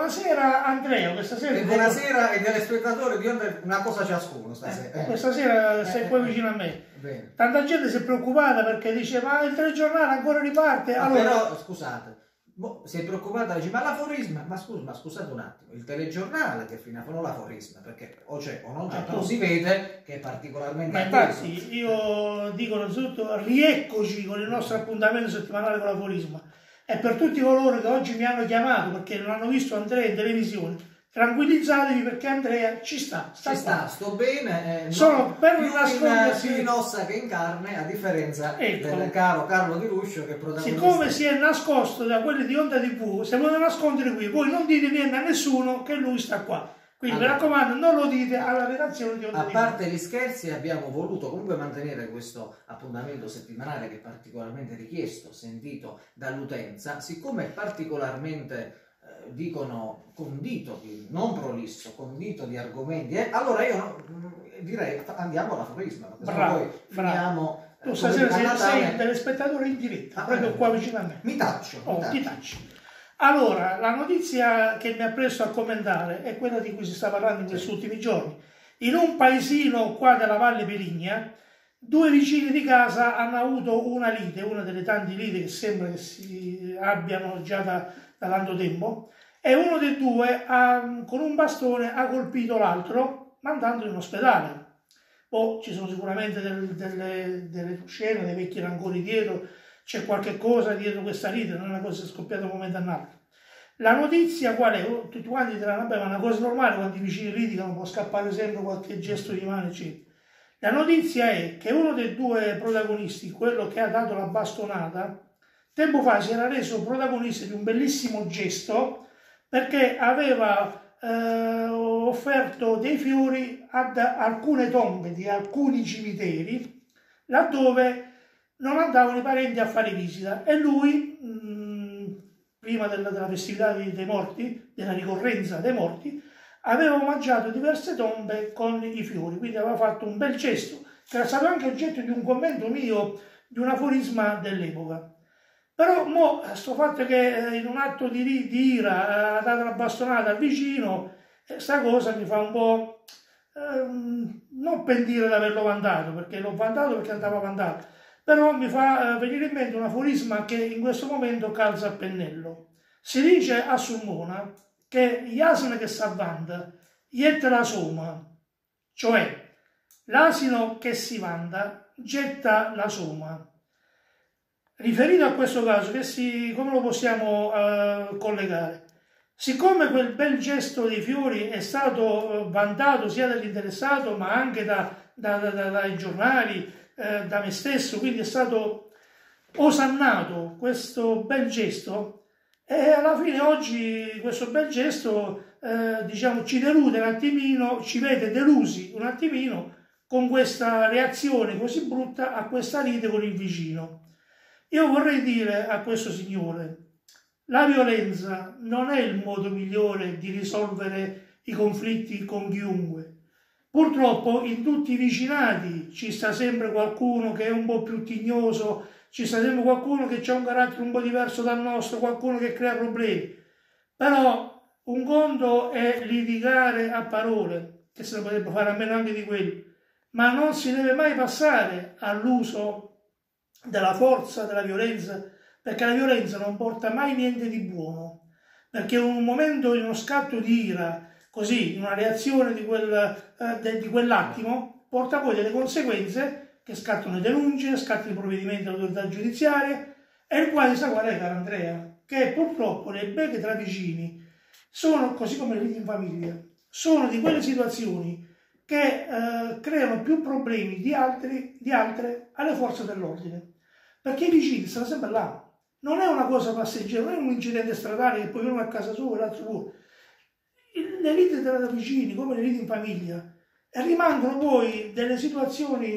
buonasera Andrea, questa sera... E buonasera ai telespettatori di Onda, una cosa ciascuno stasera. Questa sera sei qua vicino a me. Bene. Tanta gente si è preoccupata perché dice ma il telegiornale ancora riparte. Allora... Però scusate, si è preoccupata, dice ma l'aforisma, ma scusate un attimo, il telegiornale che fino a fa non l'aforisma, perché o c'è o non c'è, però si vede che è particolarmente ma infatti io dico innanzitutto rieccoci con il nostro appuntamento settimanale con l'aforisma. E per tutti coloro che oggi mi hanno chiamato perché non hanno visto Andrea in televisione, tranquillizzatevi perché Andrea ci sta. Sto bene. Sono per più in ossa che in carne, a differenza del caro Carlo Di Ruscio che protagonista. Siccome si è nascosto da quelli di Onda TV, se vuole nascondere qui, voi non dite niente a nessuno che lui sta qua. Quindi allora, mi raccomando, non lo dite alla redazione di Onda TV. A parte gli scherzi, abbiamo voluto comunque mantenere questo appuntamento settimanale che è particolarmente richiesto, sentito dall'utenza, siccome è particolarmente, dicono, condito, non prolisso, condito di argomenti, allora io direi andiamo all'aforisma, perché poi finiamo... Tu stasera sei il telespettatore in diretta, proprio qua vicino a me. Mi taccio. Ti taccio. Allora, la notizia che mi ha preso a commentare è quella di cui si sta parlando in questi ultimi giorni. In un paesino qua della Valle Peligna, due vicini di casa hanno avuto una lite, una delle tante liti che sembra che si abbiano già da tanto tempo, e uno dei due con un bastone ha colpito l'altro mandandolo in ospedale. Poi ci sono sicuramente delle scene, dei vecchi rancori dietro, c'è qualche cosa dietro questa lite, non è una cosa scoppiata da un momento all'altro. La notizia qual è? Tutti quanti diranno, vabbè, ma è una cosa normale quando i vicini litigano, può scappare sempre qualche gesto di mano, eccetera. La notizia è che uno dei due protagonisti, quello che ha dato la bastonata, tempo fa si era reso protagonista di un bellissimo gesto perché aveva offerto dei fiori ad alcune tombe di alcuni cimiteri laddove non andavano i parenti a fare visita e lui, prima della festività dei morti, della ricorrenza dei morti, aveva omaggiato diverse tombe con i fiori, quindi aveva fatto un bel gesto, che era stato anche oggetto di un commento mio, di un aforisma dell'epoca. Però mo, sto fatto che in un atto di ira ha dato la bastonata al vicino, sta cosa mi fa un po', non pentire di averlo vantato, perché l'ho vantato perché andava vantato, però mi fa venire in mente un aforisma che in questo momento calza a pennello. Si dice a Sulmona che gli asini che s'avvanta, jette la soma, cioè l'asino che si vanta getta la soma. Riferito a questo caso, come lo possiamo collegare? Siccome quel bel gesto dei fiori è stato vantato sia dall'interessato ma anche dai giornali, da me stesso, quindi è stato osannato questo bel gesto e alla fine oggi questo bel gesto diciamo ci delude un attimino, ci vede delusi un attimino con questa reazione così brutta a questa lite con il vicino. Io vorrei dire a questo signore, la violenza non è il modo migliore di risolvere i conflitti con chiunque. Purtroppo in tutti i vicinati ci sta sempre qualcuno che è un po' più tignoso, ci sta sempre qualcuno che ha un carattere un po' diverso dal nostro, qualcuno che crea problemi. Però un conto è litigare a parole, che se ne potrebbe fare a meno anche di quello, ma non si deve mai passare all'uso della forza, della violenza, perché la violenza non porta mai niente di buono, perché in un momento, in uno scatto di ira, così, in una reazione di quell'attimo, porta poi delle conseguenze che scattano le denunce, scattano i provvedimenti dell'autorità giudiziaria, e il quale sa qual è, caro Andrea, che purtroppo le beghe tra vicini sono, così come le liti in famiglia, sono di quelle situazioni che creano più problemi di altre alle forze dell'ordine, perché i vicini stanno sempre là, non è una cosa passeggera, non è un incidente stradale che poi uno a casa sua e l'altro fuori. Le liti tra vicini, come le liti in famiglia, e rimangono poi delle situazioni,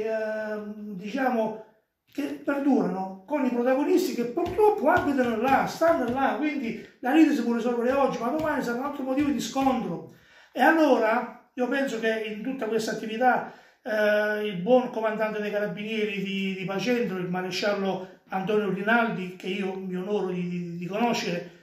diciamo, che perdurano con i protagonisti che purtroppo abitano là, stanno là, quindi la lite si può risolvere oggi, ma domani sarà un altro motivo di scontro. E allora io penso che in tutta questa attività il buon comandante dei carabinieri di Pacentro, il maresciallo Antonio Rinaldi, che io mi onoro di conoscere,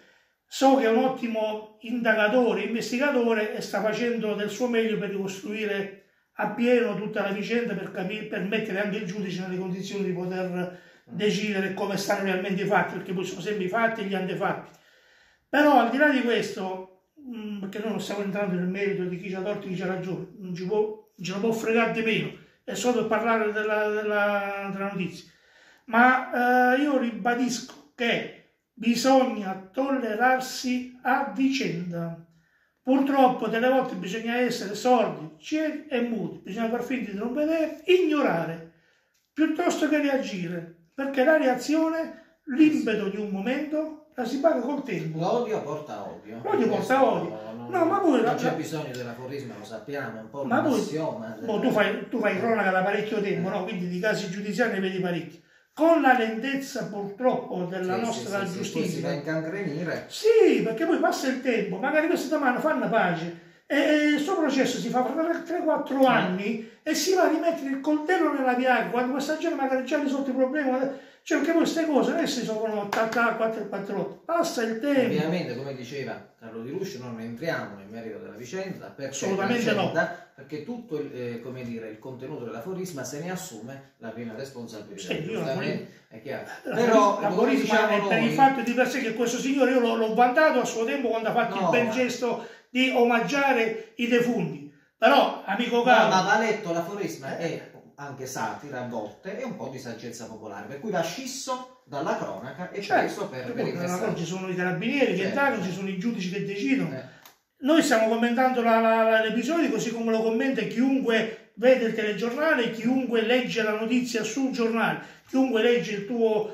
So che è un ottimo indagatore, investigatore e sta facendo del suo meglio per ricostruire a pieno tutta la vicenda per mettere anche il giudice nelle condizioni di poter decidere come stanno realmente i fatti, perché poi sono sempre i fatti e gli antefatti. Però al di là di questo, perché noi non stiamo entrando nel merito di chi c'ha torto e chi c'ha ragione, non ce la può fregare di meno, è solo per parlare della notizia. Ma io ribadisco che bisogna tollerarsi a vicenda. Purtroppo delle volte bisogna essere sordi, ciechi e muti, bisogna far finta di non vedere, ignorare, piuttosto che reagire, perché la reazione, l'impeto di un momento, la si paga col tempo. L'odio porta odio. L'odio porta odio. No, ma poi non c'è bisogno dell'aforisma, lo sappiamo, è un po' un assioma. Tu fai cronaca da parecchio tempo, no? Quindi di casi giudiziari ne vedi parecchi. Con la lentezza purtroppo della nostra giustizia si va a incancrenire. Sì, perché poi passa il tempo, magari questa domani fanno pace e il suo processo si fa per 3-4 anni e si va a rimettere il coltello nella piaga quando questa gente magari già risolto i problemi. Cioè, perché poi queste cose non è che si sono 4-4, passa il tempo. Ovviamente, come diceva Carlo Di Ruscio, non entriamo nel merito della vicenda, assolutamente no. Perché tutto il contenuto dell'aforisma se ne assume la piena responsabilità. Sì, è chiaro. Però l'aforisma è per il fatto di per sé che questo signore io l'ho vantato a suo tempo quando ha fatto il bel gesto di omaggiare i defunti. Però, amico caro... ma va letto l'aforisma è anche satira a volte e un po' di saggezza popolare, per cui va scisso dalla cronaca e preso per il ci sono i carabinieri che indagano, ci sono i giudici che decidono. Noi stiamo commentando l'episodio così come lo commenta chiunque vede il telegiornale, chiunque legge la notizia sul giornale, chiunque legge il tuo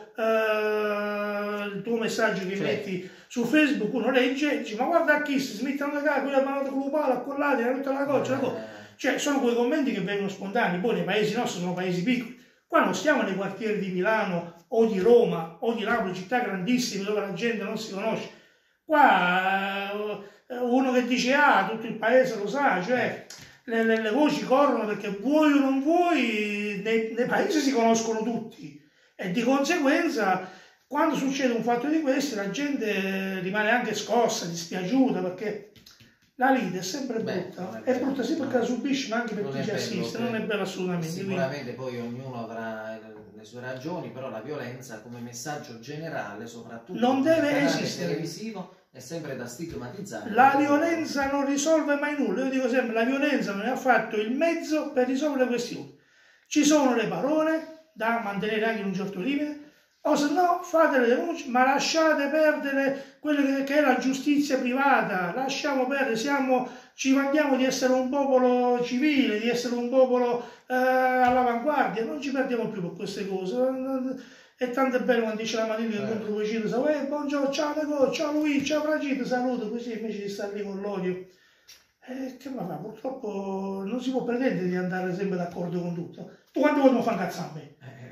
messaggio che metti su Facebook, uno legge e dice ma guarda chi si smettono da qua, quella manata con l'upala, accollati, tutta la cosa. Cioè sono quei commenti che vengono spontanei, poi nei paesi nostri sono paesi piccoli. Qua non stiamo nei quartieri di Milano o di Roma o di Napoli, città grandissime dove la gente non si conosce. Qua uno che dice tutto il paese lo sa, cioè le voci corrono perché vuoi o non vuoi, nei paesi si conoscono tutti e di conseguenza quando succede un fatto di questi la gente rimane anche scossa, dispiaciuta perché la lite è sempre brutta, è brutta sì perché la subisce ma anche per chi ci assiste, non è bella assolutamente. Sicuramente poi ognuno avrà le sue ragioni, però la violenza come messaggio generale, soprattutto non deve esistere. Televisivo, è sempre da stigmatizzare. La violenza non risolve mai nulla, io dico sempre la violenza non è affatto il mezzo per risolvere le questioni. Ci sono le parole da mantenere anche in un certo limite, o se no fate le denunce, ma lasciate perdere quella che è la giustizia privata, lasciamo perdere, ci vantiamo di essere un popolo civile, di essere un popolo all'avanguardia, non ci perdiamo più per queste cose. È tanto bello quando dice la mattina che incontro un vicino, buongiorno, ciao Nego, ciao Luigi, ciao Fragito, saluto, così invece di stare lì con l'odio. Che ma fa? Purtroppo non si può pretendere di andare sempre d'accordo con tutto. Tu quante volte mi fai incazzare a me?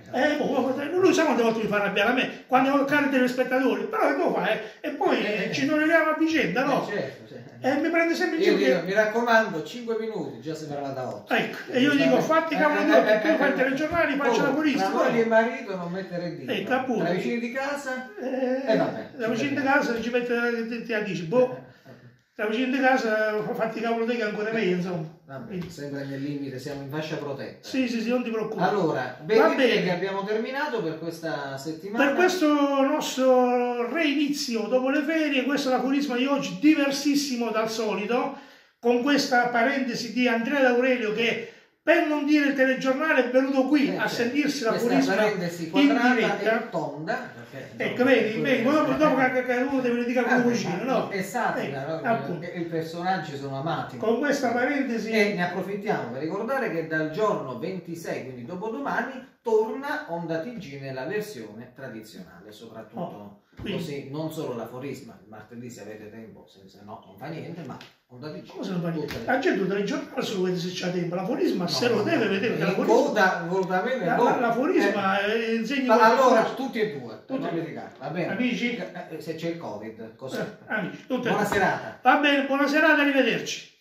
Lui sa quante volte mi fa arrabbiare a me, quando cade i telespettatori, però che tu fai? E poi ci toleriamo a vicenda, no? Certo. E mi prende sempre in giro. Mi raccomando, 5 minuti, già si parla da 8. Ecco, e io dico, fatti cavolo tuoi, che tu fai il telegiornale, faccia la polizia. Tra moglie e marito non mettere il dito. Ecco, appunto. Tra vicini di casa, vabbè. Tra vicini di casa ci mette, ti dici, tra vicini di casa fatti cavolo te che è ancora meglio, insomma. Vabbè, sempre nel limite, siamo in fascia protetta. Sì, non ti preoccupare. Allora, bene che abbiamo terminato per questa settimana. Per questo nostro reinizio dopo le ferie, questo è l'aforisma di oggi, diversissimo dal solito, con questa parentesi di Andrea D'Aurelio che, per non dire il telegiornale, è venuto qui a sentirsi l'aforisma in diretta. E tonda. Ecco, vedi, dopo che uno deve dedicare come vicino, no? È satira, i personaggi sono amati. Con questa parentesi... E ne approfittiamo per ricordare che dal giorno 26, quindi dopodomani, torna Onda TG nella versione tradizionale, soprattutto così, non solo l'aforisma, il martedì se avete tempo, se no non fa niente, ma Onda TG. Cosa non fa niente? La gente telegiornale se lo vede se c'ha tempo, l'aforisma se lo deve vedere, l'aforisma insegna... Allora, tutti e due, va bene? Amici? Se c'è il Covid, così. Amici, buona serata. Va bene, buona serata, arrivederci.